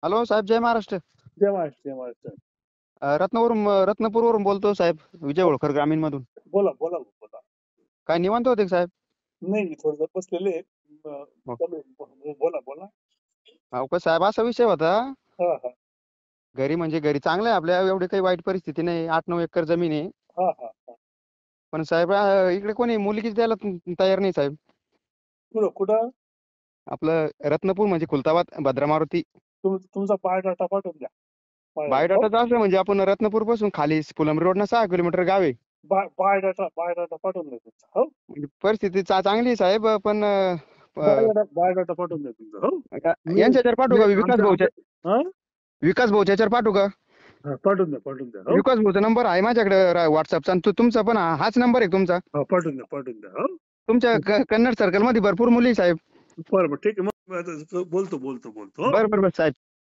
Hello साहेब, जय महाराष्ट्र. जय महाराष्ट्र जय महाराष्ट्र. रत्नपूरवरून बोलतो साहेब, विजय होळकर ग्रामीण मधून. बोला बोला बोला. काय निवांत होते का साहेब? नाही मी थोडं बसलेले आहे. हो. बोला बोला. अहो का साहेब, असा विषय होता. हा हा घरी चांगलं आहे आपल्या, एवढी काही वाईट परिस्थिती नाही. 8-9 एकर जमीन आहे. हा हा हा. पण साहेब, इकडे कोणी मुलगीच द्यायला तयार नाही साहेब. कुठं कुठं आपलं रत्नपूर म्हणजे खुलताबाद, भद्रा मारुती. तुमचा बायोडाटा पाठवून द्या. बायोडाटाचं असं म्हणजे आपण रत्नपूर पासून खाली फुलंब्री रोडनं 6 किलोमीटर गाव आहे. बायोडाटा पाठवून द्या तुमचा. हो, म्हणजे परिस्थिती चांगली आहे साहेब, पण बायोडाटा पाठवून द्या तुमचा. हो, यांच्या ह्याच्यावर पाठवू का? हा? विकास भाऊच्या ह्याच्यावर पाठवू का? पाठवून द्या पाठवून द्या. हो, विकास भाऊचा नंबर आहे माझ्याकडे व्हॉट्सअपचा, आणि तुमचा पण हाच नंबर आहे तुमचा. पाठवून द्या पाठवून द्या. हो, तुमच्या कन्नड सर्कल मध्ये भरपूर मुली साहेब. बरं ठीक आहे. मग बोलतो. बरं साहेब.